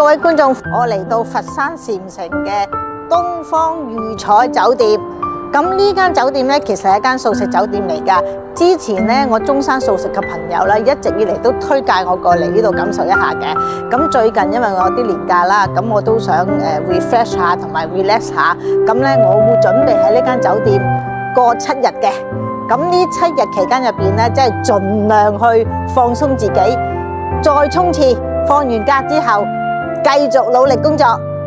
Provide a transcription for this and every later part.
各位觀眾，我嚟到佛山禪城嘅東方御彩酒店。咁呢間酒店咧，其實係一間素食酒店嚟㗎。之前咧，我中山素食嘅朋友咧，一直以嚟都推介我過嚟呢度感受一下嘅。咁最近因為我有啲年假啦，咁我都想refresh 下同埋 relax 下。咁咧，我會準備喺呢間酒店過7日嘅。咁呢7日期間入邊咧，即係盡量去放鬆自己，再衝刺。放完假之後，繼續努力工作。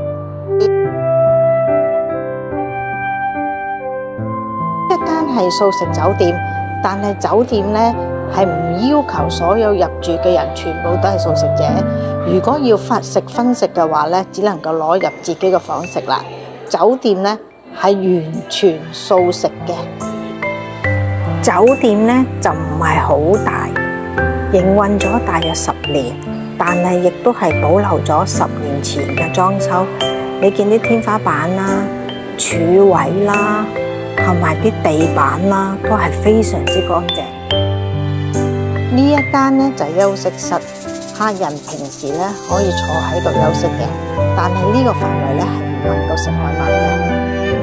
一間係素食酒店，但係酒店呢係唔要求所有入住嘅人全部都係素食者。如果要分食嘅話呢，只能夠攞入自己嘅房食啦。酒店呢係完全素食嘅。酒店呢就唔係好大，營運咗大約10年，但係亦都係保留咗10年前嘅裝修。你見啲天花板啦、柱位啦，同埋啲地板啦，都係非常之乾淨。呢一間呢就係休息室，客人平時咧可以坐喺度休息嘅，但係呢個範圍咧係唔能夠食外賣嘅。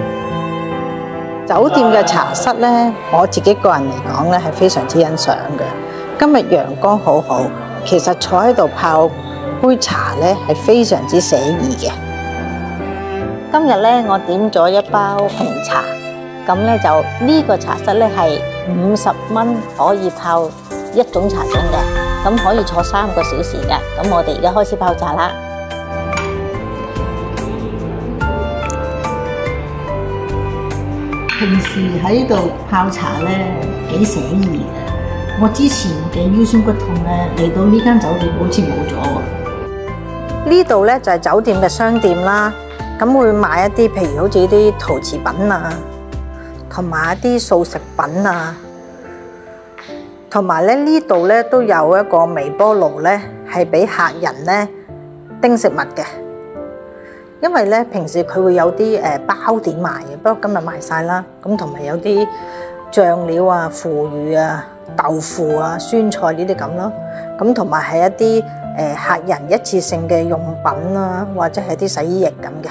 酒店嘅茶室咧，我自己個人嚟講咧係非常之欣賞嘅。今日陽光好好，其實坐喺度泡杯茶咧係非常之寫意嘅。今日咧我點咗一包紅茶。咁咧就呢個茶室咧係50蚊可以泡一種茶盅嘅，咁可以坐3個小時嘅。咁我哋而家開始泡茶啦。平時喺度泡茶咧幾寫意嘅。我之前嘅腰酸骨痛咧嚟到呢間酒店好似冇咗喎。呢度咧就係酒店嘅商店啦，咁會賣一啲譬如好似啲陶瓷品啊，同埋一啲素食品啊，同埋咧呢度咧都有一個微波爐咧，係俾客人咧叮食物嘅。因為咧平時佢會有啲包點賣嘅，不過今日賣晒啦。咁同埋有啲醬料啊、腐乳啊、豆腐啊、酸菜呢啲咁咯。咁同埋係一啲客人一次性嘅用品啊，或者係啲洗衣液咁嘅。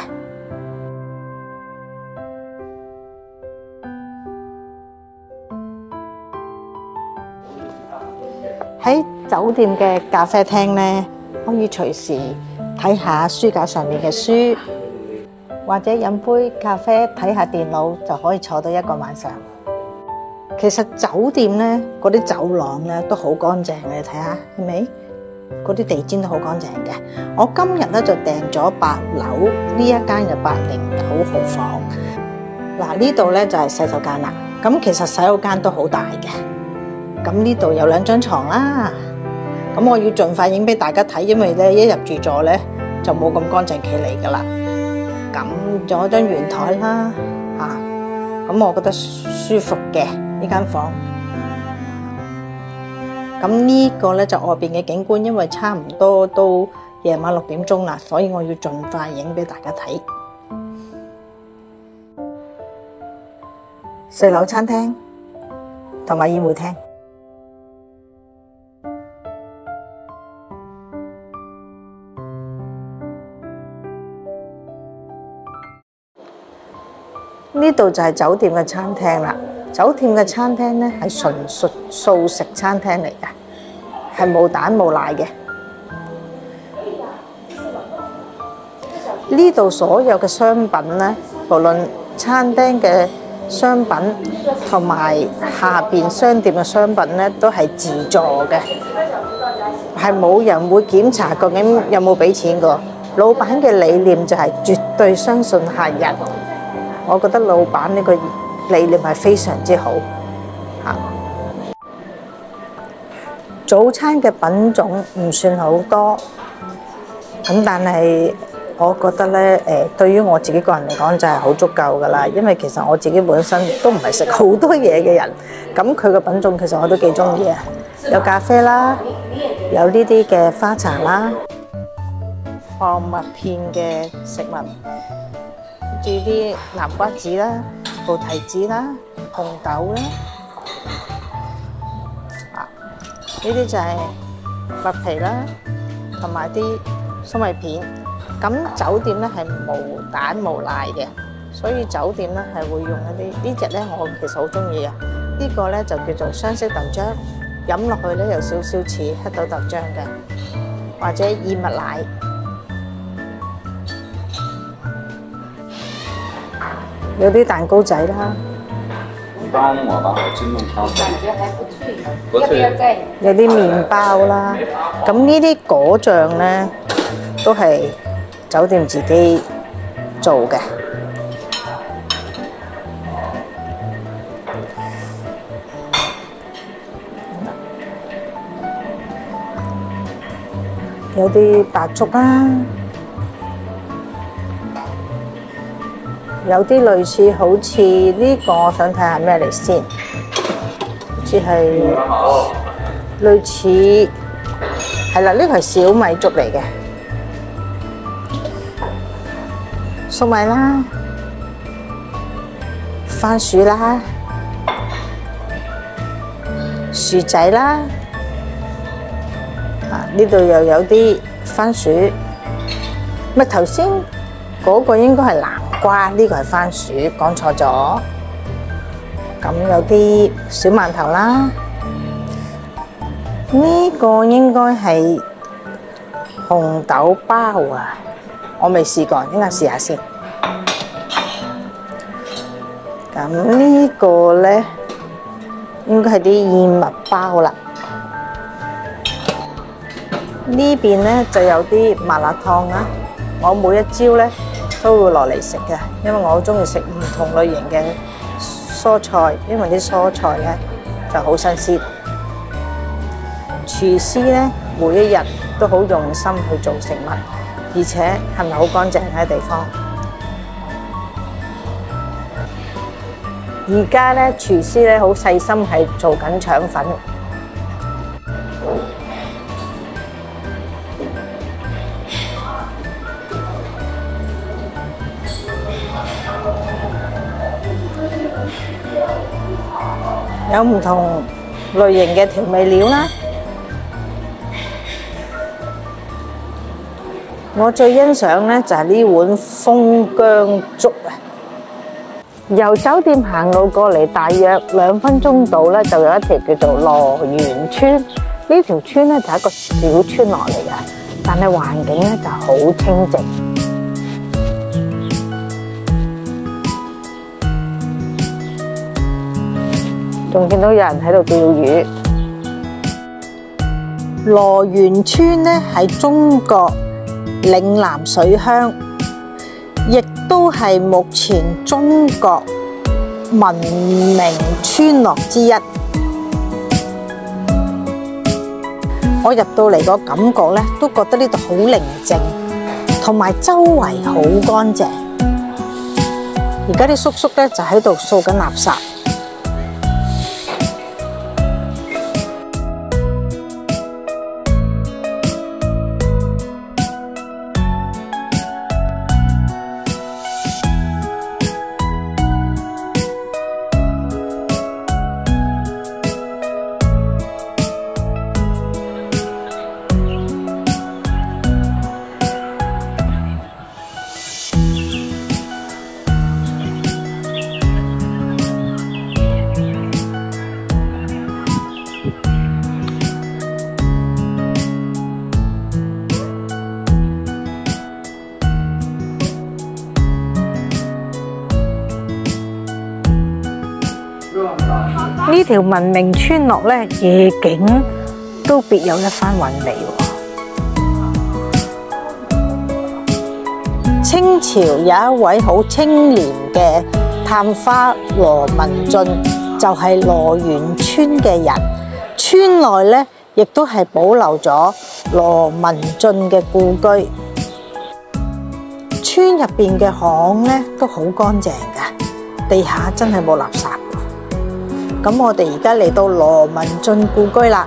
喺酒店嘅咖啡廳咧，可以隨時睇下書架上面嘅書，或者飲杯咖啡睇下電腦，就可以坐到一個晚上。其實酒店咧嗰啲走廊咧都好乾淨嘅，你睇下係咪？嗰啲地氈都好乾淨嘅。我今日咧就訂咗8樓呢一間嘅809號房。嗱，呢度咧就係洗手間啦。咁其實洗手間都好大嘅。咁呢度有2張床啦，咁我要盡快影俾大家睇，因為咧一入住咗咧就冇咁乾淨企理噶啦。咁仲有張圓台啦，咁我覺得舒服嘅呢間房。咁呢個咧就外邊嘅景觀，因為差唔多都夜晚6點鐘啦，所以我要盡快影俾大家睇。4樓餐廳同埋宴會廳。呢度就係酒店嘅餐廳啦。酒店嘅餐廳咧係純屬素食餐廳嚟嘅，係冇蛋冇奶嘅。呢度所有嘅商品咧，無論餐廳嘅商品同埋下邊商店嘅商品咧，都係自助嘅，係冇人會檢查究竟有冇俾錢㗎。老闆嘅理念就係絕對相信客人。我覺得老闆呢個理念係非常之好嚇。早餐嘅品種唔算好多，咁但係我覺得咧對於我自己個人嚟講就係好足夠噶啦，因為其實我自己本身都唔係食好多嘢嘅人，咁佢嘅品種其實我都幾中意啊。有咖啡啦，有呢啲嘅花茶啦，放麥片嘅食物。住啲南瓜子啦、菩提子啦、紅豆啦，呢啲就係麥皮啦，同埋啲粟米片。 咁酒店咧係無蛋無奶嘅，所以酒店咧係會用一啲呢隻咧，我其實好中意啊！呢個咧就叫做雙色豆漿，飲落去咧有少少似黑豆豆漿嘅，或者燕麥奶。有啲蛋糕仔啦， 幫我把我蒸籠燒水，不脆， 有啲麵包啦。咁呢啲果醬咧都係酒店自己做嘅。有啲白粥啦，有啲類似好似呢個，我想睇下咩嚟先，好似係類似係啦，呢個係小米粥嚟嘅，粟米啦、番薯啦、薯仔啦。呢度又有啲番薯，咪頭先嗰個應該係南瓜，呢個係番薯，講錯咗。咁有啲小饅頭啦，呢個應該係紅豆包啊，我未試過，應該試下先。咁呢個咧應該係啲燕麥包啦。呢邊咧就有啲麻辣燙啦，我每一朝咧都會落嚟食嘅，因為我好中意食唔同類型嘅蔬菜，因為啲蔬菜咧就好新鮮。廚師咧每一日都好用心去做食物，而且係咪好乾淨嘅地方？而家咧廚師咧好細心係做緊腸粉。有唔同類型嘅調味料啦，我最欣賞咧就係呢碗楓薑粥啊！由酒店行路過嚟，大約2分鐘度咧，就有一條叫做羅源村。呢條村咧就係一個小村落嚟嘅，但係環境咧就好清靜。仲見到有人喺度釣魚。羅源村咧係中國嶺南水鄉，亦都係目前中國文明村落之一。我入到嚟個感覺咧，都覺得呢度好寧靜，同埋周圍好乾淨。而家啲叔叔咧就喺度掃緊垃圾。呢條文明村落咧，夜景都別有一番韻味喎。清朝有一位好清廉嘅探花羅文俊，就係羅源村嘅人。村內咧，亦都係保留咗羅文俊嘅故居。村入邊嘅巷咧都好乾淨㗎，地下真係冇垃圾。咁我哋而家嚟到羅文俊故居啦。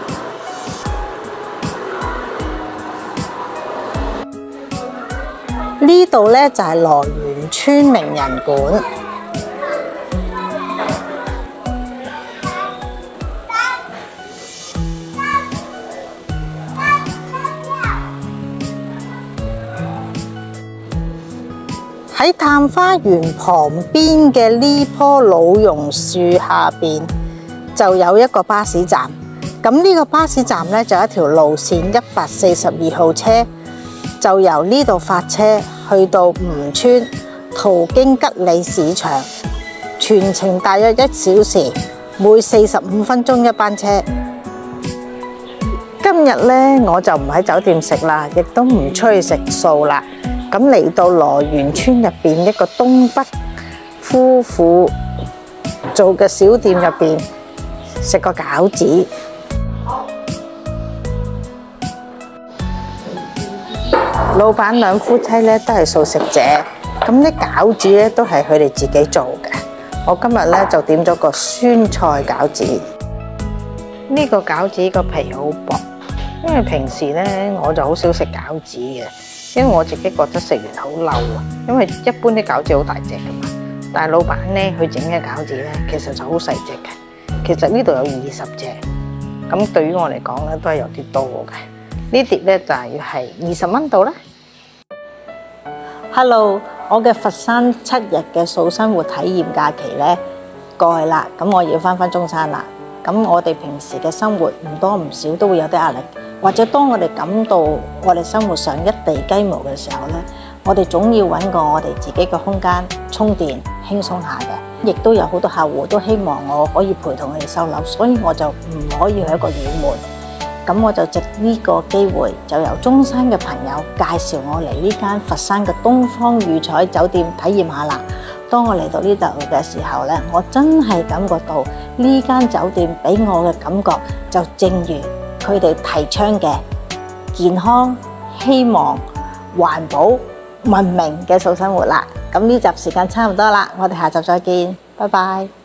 呢度咧就係羅源村名人館。 喺探花園旁邊嘅呢棵老榕樹下邊就有一個巴士站。咁呢個巴士站呢，就有一條路線142號車，就由呢度發車去到吳村，途經吉利市場，全程大約1小時，每45分鐘一班車。今日呢，我就唔喺酒店食啦，亦都唔出去食素啦。咁嚟到羅源村入邊一個東北夫婦做嘅小店入邊食個餃子。老闆兩夫妻咧都係素食者，咁啲餃子咧都係佢哋自己做嘅。我今日咧就點咗個酸菜餃子。呢個餃子個皮好薄，因為平時咧我就好少食餃子嘅。因為我自己覺得食完好嬲啊，因為一般啲餃子好大隻噶嘛，但係老闆咧佢整嘅餃子咧其實就好細隻嘅，其實呢度有20隻，咁對於我嚟講咧都係有啲多嘅。呢碟咧大約係20蚊度啦。Hello， 我嘅佛山7日嘅素生活體驗假期咧過去啦，咁我要翻中山啦。咁我哋平時嘅生活唔多唔少都會有啲壓力。或者當我哋感到我哋生活上一地雞毛嘅時候呢，我哋總要揾個我哋自己嘅空間充電輕鬆下嘅。亦都有好多客戶都希望我可以陪同佢哋收樓，所以我就唔可以去一個遠門。咁我就藉呢個機會，就由中山嘅朋友介紹我嚟呢間佛山嘅東方裕彩酒店體驗下啦。當我嚟到呢度嘅時候呢，我真係感覺到呢間酒店俾我嘅感覺就正如佢哋提倡嘅健康、希望、環保、文明嘅素生活啦。咁呢集時間差唔多啦，我哋下集再見，拜拜。